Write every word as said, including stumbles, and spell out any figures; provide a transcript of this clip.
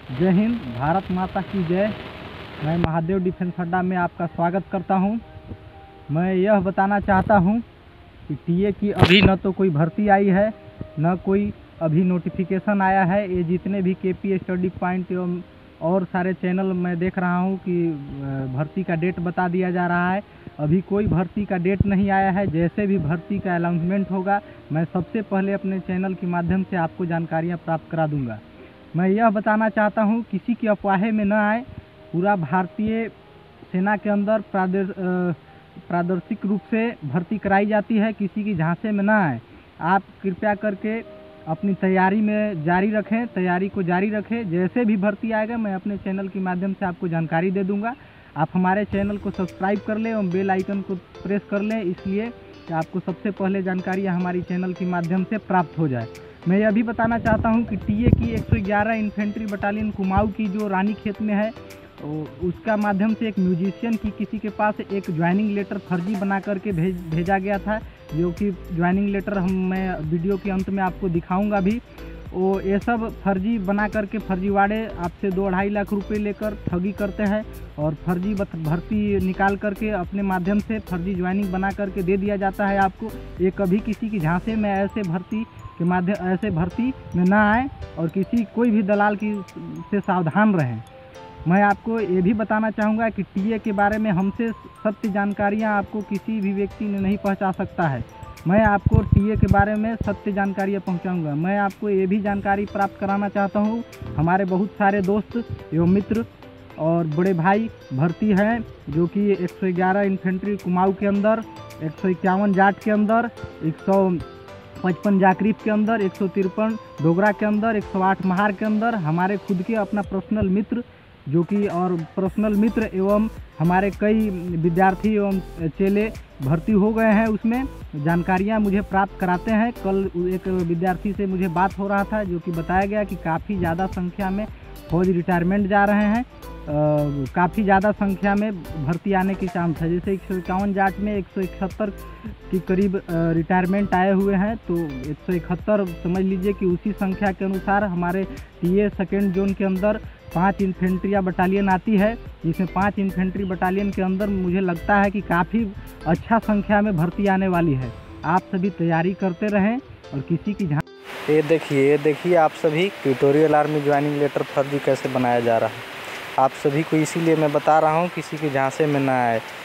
जय हिंद, भारत माता की जय। मैं महादेव डिफेंस अड्डा में आपका स्वागत करता हूं। मैं यह बताना चाहता हूं कि टीए की अभी न तो कोई भर्ती आई है, न कोई अभी नोटिफिकेशन आया है। ये जितने भी केपी स्टडी पॉइंट एवं और सारे चैनल मैं देख रहा हूं कि भर्ती का डेट बता दिया जा रहा है। अभी कोई भर्ती का डेट नहीं आया है। जैसे भी भर्ती का अनाउंसमेंट होगा, मैं सबसे पहले अपने चैनल के माध्यम से आपको जानकारियाँ प्राप्त करा दूँगा। मैं यह बताना चाहता हूं, किसी की अफवाहें में न आए। पूरा भारतीय सेना के अंदर प्रादर्शिक रूप से भर्ती कराई जाती है, किसी की झांसे में न आए। आप कृपया करके अपनी तैयारी में जारी रखें, तैयारी को जारी रखें। जैसे भी भर्ती आएगा, मैं अपने चैनल के माध्यम से आपको जानकारी दे दूंगा। आप हमारे चैनल को सब्सक्राइब कर लें और बेल आइकन को प्रेस कर लें, इसलिए कि आपको सबसे पहले जानकारियाँ हमारी चैनल के माध्यम से प्राप्त हो जाए। मैं यह भी बताना चाहता हूं कि टीए की एक सौ ग्यारह इन्फेंट्री बटालियन कुमाऊं की जो रानीखेत में है, उसका माध्यम से एक म्यूजिशियन की किसी के पास एक ज्वाइनिंग लेटर फर्जी बना करके भेज भेजा गया था, जो कि ज्वाइनिंग लेटर हम मैं वीडियो के अंत में आपको दिखाऊंगा भी। वो ये सब फर्जी बना करके फर्जीवाड़े आपसे दो ढाई लाख रुपए लेकर ठगी करते हैं और फर्जी भर्ती निकाल करके अपने माध्यम से फर्जी ज्वाइनिंग बना करके दे दिया जाता है आपको। ये कभी किसी की झांसे में ऐसे भर्ती के माध्यम ऐसे भर्ती में ना आए और किसी कोई भी दलाल की से सावधान रहें। मैं आपको ये भी बताना चाहूँगा कि टीए के बारे में हमसे सत्य जानकारियाँ आपको किसी भी व्यक्ति ने नहीं पहुँचा सकता है। मैं आपको टीए के बारे में सत्य जानकारियाँ पहुँचाऊँगा। मैं आपको ये भी जानकारी प्राप्त कराना चाहता हूँ, हमारे बहुत सारे दोस्त एवं मित्र और बड़े भाई भर्ती हैं, जो कि एक सौ ग्यारह इन्फेंट्री कुमाऊं के अंदर, एक सौ इक्यावन जाट के अंदर, एक सौ पचपन जाकरीफ के अंदर, एक सौ तिरपन डोगरा के अंदर, एक सौ आठ महार के अंदर हमारे खुद के अपना पर्सनल मित्र जो कि और पर्सनल मित्र एवं हमारे कई विद्यार्थी एवं चेले भर्ती हो गए हैं। उसमें जानकारियां मुझे प्राप्त कराते हैं। कल एक विद्यार्थी से मुझे बात हो रहा था, जो कि बताया गया कि काफ़ी ज़्यादा संख्या में फौज रिटायरमेंट जा रहे हैं, काफ़ी ज़्यादा संख्या में भर्ती आने की चांस है। जैसे एक सौ इक्यावन जाट में एक सौ इकहत्तर के करीब रिटायरमेंट आए हुए हैं, तो एक सौ इकहत्तर समझ लीजिए कि उसी संख्या के अनुसार हमारे टीए सेकेंड जोन के अंदर पाँच इन्फेंट्रिया बटालियन आती है, जिसमें पाँच इन्फेंट्री बटालियन के अंदर मुझे लगता है कि काफ़ी अच्छा संख्या में भर्ती आने वाली है। आप सभी तैयारी करते रहें और किसी की ये देखिए ये देखिए आप सभी, ट्यूटोरियल आर्मी ज्वाइनिंग लेटर फर्जी कैसे बनाया जा रहा है। आप सभी को इसीलिए मैं बता रहा हूँ, किसी के झांसे में ना आए।